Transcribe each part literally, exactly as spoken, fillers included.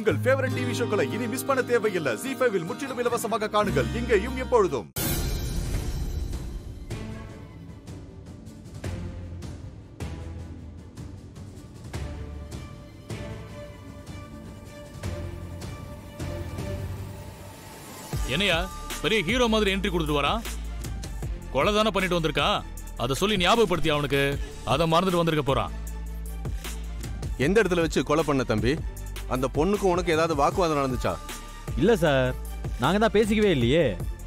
உங்கள் favourite TV ஷோக்களை இனி miss பண்ண தேவையில்லை. ஜீ ஃபைவ் இல் முற்றிலும் இலவசமாக காணுங்கள், இங்கேயும் எப்பொழுதும். என்னையா பெரிய ஹீரோ மாதிரி என்ட்ரி கொடுத்துட்டு வரான்? கொலை தானே பண்ணிட்டு வந்திருக்கான். அதை சொல்லி ஞாபகப்படுத்தி அவனுக்கு அதை மறந்துட்டு வந்திருக்க போறான். எந்த இடத்துல வச்சு கொலை பண்ண தம்பி? அந்த பொண்ணுக்கு உனக்கு ஏதாவது வாக்குவாதம் நடந்துச்சா? இல்ல சார், நாங்க தான் பேசிக்கவே இல்லையே.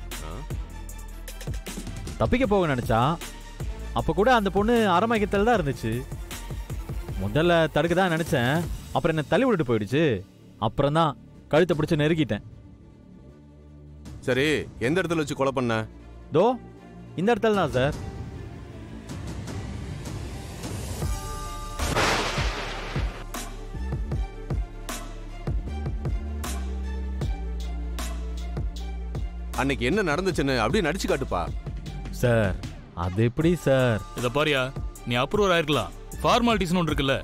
தப்பிக்க போக நினைச்சா அப்ப கூட அந்த பொண்ணு அரமயக்கத்தில் தான் இருந்துச்சு. முதல்ல தடுக்க தான் நினைச்சேன், அப்புறம் என்ன தள்ளி விட்டுட்டு போயிடுச்சு. அப்புறம் தான் கழுத்தை பிடிச்சு நெருக்கிட்டேன். சரி, எந்த இடத்துல வச்சு கொலை பண்ண? தோ இந்த இடத்துல தான் சார். அன்னைக்கு என்ன நடந்துச்சுன்னு அப்படியே நடிச்சு காட்டுப்பா. சார் அது எப்படி சார்? இத பாரியா, நீ அப்ரூவர் ஆயிருக்கலாம், ஃபார்மாலிட்டிஸ் ஒன்று இருக்குல்ல.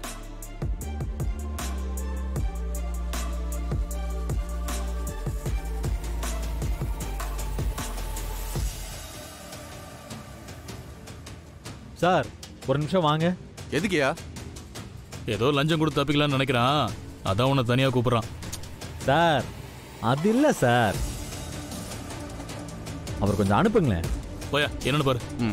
சார் ஒரு நிமிஷம் வாங்க. எதுக்கியா? ஏதோ லஞ்சம் கொடுத்து தப்பிக்கலாம்னு நினைக்கிறான், அதான் உன்னை தனியா கூப்பிடுறான். சார் அது இல்ல சார், அவர் கொஞ்சம் அனுப்புங்களேன். போயா, என்னன்னு பாரு. ம்.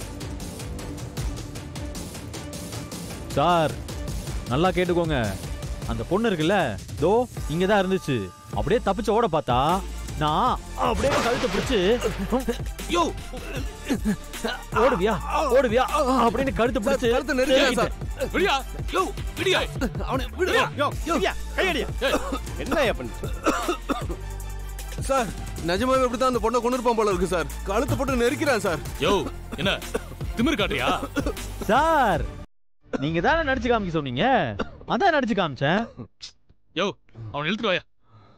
சார் நல்லா கேட்டுக்கோங்க, அந்த பொண்ணு இருக்குல்ல, தோ இங்கதான் இருந்துச்சு. அப்படியே தப்பிச்சு ஓட பார்த்தா நான் அப்படியே கழுத்தை பிடிச்சு யோ ஓடுவியா ஓடுவியா அப்படின்னு கழுத்தை பிடிச்சு கழுத்தை நெரிக்கிறேன் சார். விடியா யோ விடியா அவனை விடுயா. யோ யோ கையடியா. என்னையா பண்ணு சார்? நிஜமாவே இப்படிதான் அந்த பொண்ணை கொண்டு இருப்பான் போல இருக்கு சார். கழுத்தை போட்டு நெரிக்கிறான் சார். யோ என்ன திமிரு காட்டுறியா? சார் நீங்க தானே நடிச்சு காமிக்க சொன்னீங்க, அதான் நடிச்சு காமிச்சேன். யோ அவனை இழுத்துட்டு வாயா.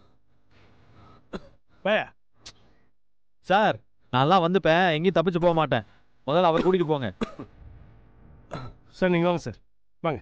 சார் நான்லாம் வந்துப்பேன், எங்கேயும் தப்பிச்சு போக மாட்டேன். முதல்ல அவர் கூட்டிட்டு போங்க. சார் நீங்க வாங்க சார், வாங்க.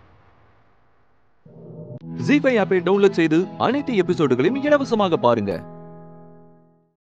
ஜீ ஃபைவ் ஆப்பை டவுன்லோட் செய்து அனைத்து எபிசோடுகளையும் இலவசமாக பாருங்க.